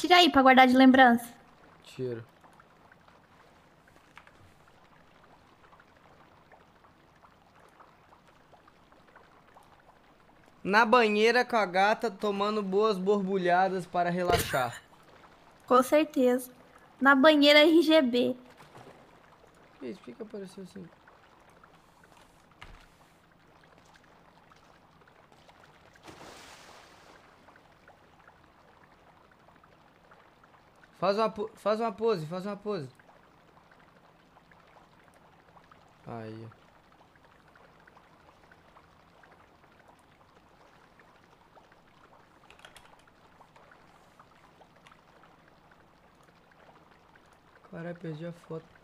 tira aí pra guardar de lembrança. Tiro. Na banheira com a gata, tomando boas borbulhadas para relaxar. Com certeza. Na banheira RGB. Que isso? Por que apareceu assim? Faz uma pose, faz uma pose. Aí. Caralho, perdi a foto.